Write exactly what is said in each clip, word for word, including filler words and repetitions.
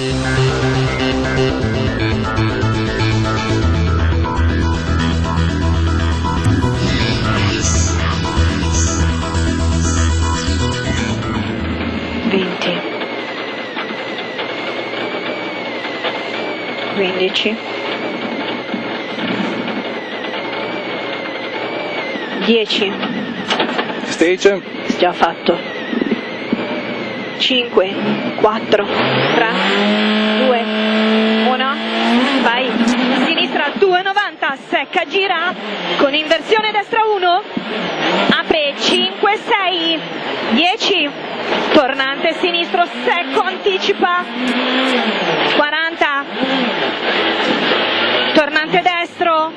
venti, quindici, dieci, Stage. già fatto, cinque, quattro, tre, due, uno, vai, sinistra due novanta, secca, gira, con inversione destra uno, apre cinque, sei, dieci, tornante sinistro, secco, anticipa, quaranta, tornante destro,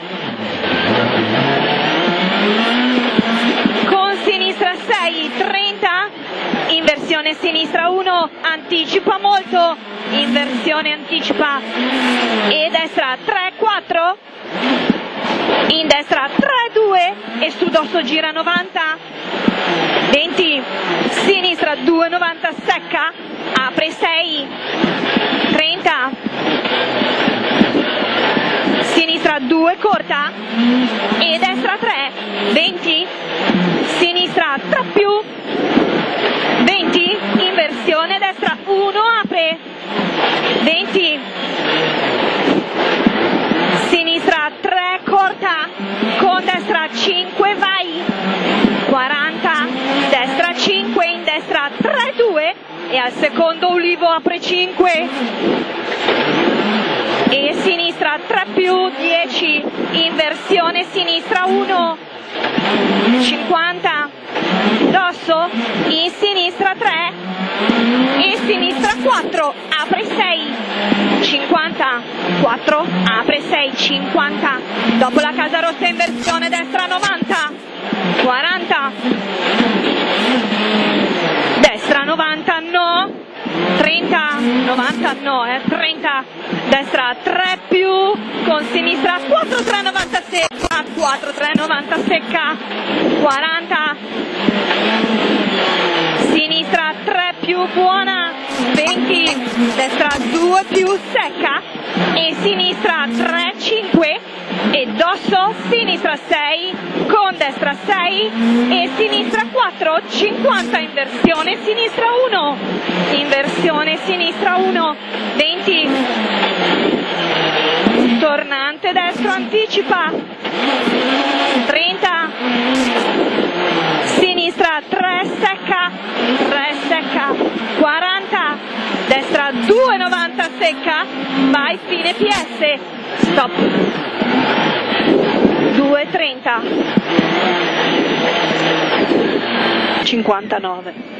con sinistra sei, trenta, inversione sinistra uno, anticipa molto, inversione anticipa, e destra tre, quattro, in destra tre, due, e su dosso gira novanta, venti, sinistra due novanta, secca, apre sei, trenta, sinistra due, corta, e destra tre, venti, sinistra tre più, venti, inversione destra uno, apre, venti, sinistra tre, corta, con destra cinque, vai, quaranta, destra cinque, in destra tre, due, e al secondo ulivo apre cinque, e sinistra tre più, dieci, inversione sinistra uno, cinquanta, dosso, in sinistra tre, e sinistra quattro, apre sei, cinquanta, quattro, apre sei, cinquanta, dopo la casa rossa inversione destra novanta, quaranta, destra novanta, no, trenta, novanta no, eh, trenta, destra tre più, con sinistra quattro, tre, novanta secca, quattro, tre, novanta secca, quaranta, sinistra tre più, buona, venti, destra due più, secca, e sinistra tre, cinque, e dosso, sinistra sei, con destra sei, e sinistra quattro, cinquanta, inversione sinistra uno, inversione sinistra uno, venti, tornante destro, anticipa, trenta, sinistra tre, secca, tre, secca, quaranta, destra due novanta, secca, vai, fine P S, stop, due trenta, cinquantanove.